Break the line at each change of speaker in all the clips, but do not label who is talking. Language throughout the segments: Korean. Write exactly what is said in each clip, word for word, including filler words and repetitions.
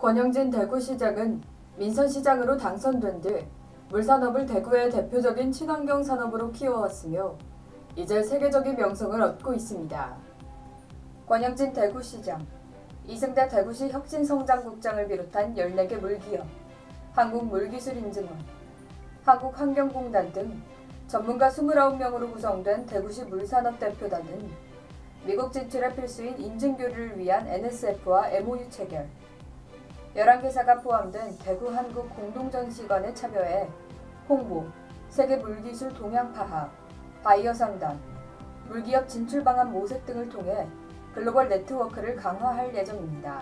권영진 대구시장은 민선시장으로 당선된 뒤 물산업을 대구의 대표적인 친환경 산업으로 키워왔으며 이제 세계적인 명성을 얻고 있습니다. 권영진 대구시장, 이승대 대구시 혁신성장국장을 비롯한 열네 개 물기업, 한국물기술인증원, 한국환경공단 등 전문가 이십구 명으로 구성된 대구시 물산업 대표단은 미국 진출의 필수인 인증교류를 위한 엔에스에프와 엠오유 체결, 열한 개사가 포함된 대구 한국 공동전시관에 참여해 홍보, 세계 물기술 동향 파악, 바이어 상담, 물기업 진출 방안 모색 등을 통해 글로벌 네트워크를 강화할 예정입니다.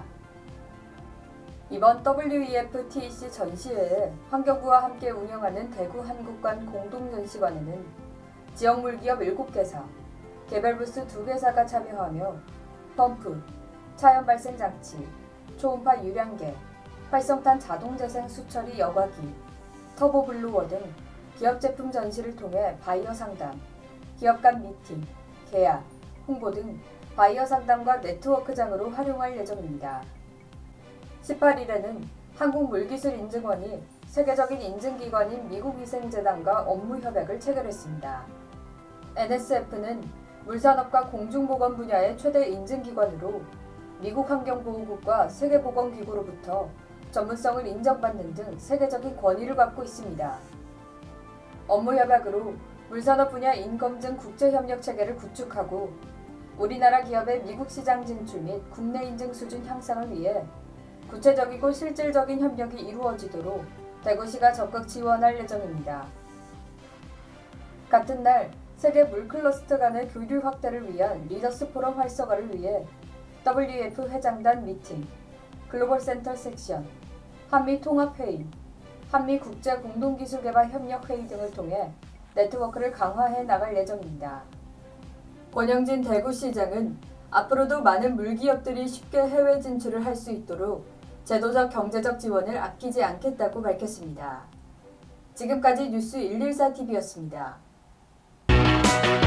이번 더블유이에프 티이씨 전시회에 환경부와 함께 운영하는 대구 한국관 공동전시관에는 지역 물기업 일곱 개사, 개별 부스 두 개사가 참여하며 펌프, 차연 발생 장치, 초음파 유량계, 활성탄 자동재생 수처리 여과기, 터보블루워 등 기업 제품 전시를 통해 바이어 상담, 기업 간 미팅, 계약, 홍보 등 바이어 상담과 네트워크장으로 활용할 예정입니다. 십팔 일에는 한국물기술인증원이 세계적인 인증기관인 미국위생재단과 업무 협약을 체결했습니다. 엔에스에프는 물산업과 공중보건 분야의 최대 인증기관으로 미국 환경보호국과 세계보건기구로부터 전문성을 인정받는 등 세계적인 권위를 갖고 있습니다. 업무 협약으로 물산업 분야 인검증 국제협력 체계를 구축하고 우리나라 기업의 미국 시장 진출 및 국내 인증 수준 향상을 위해 구체적이고 실질적인 협력이 이루어지도록 대구시가 적극 지원할 예정입니다. 같은 날 세계 물클러스터 간의 교류 확대를 위한 리더스 포럼 활성화를 위해 더블유이에프 회장단 미팅, 글로벌 센터 섹션, 한미 통합회의, 한미 국제 공동기술개발 협력회의 등을 통해 네트워크를 강화해 나갈 예정입니다. 권영진 대구시장은 앞으로도 많은 물기업들이 쉽게 해외 진출을 할 수 있도록 제도적 경제적 지원을 아끼지 않겠다고 밝혔습니다. 지금까지 뉴스 일일사 티비였습니다.